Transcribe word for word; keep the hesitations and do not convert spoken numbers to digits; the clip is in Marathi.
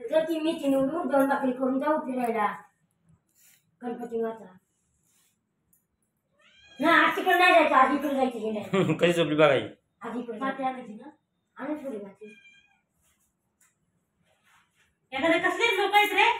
तर ती मी ती निवडून दोन भाकरी करून जाऊ फिरायला गणपती माता ना आज तिकडे नाही जायचं आधी इकडे जायचं गेल्या कशी झोपली बघाई आधी इकडे माती आणायची ना आणि थोडी माती एखादे कसले लोक आहेत रे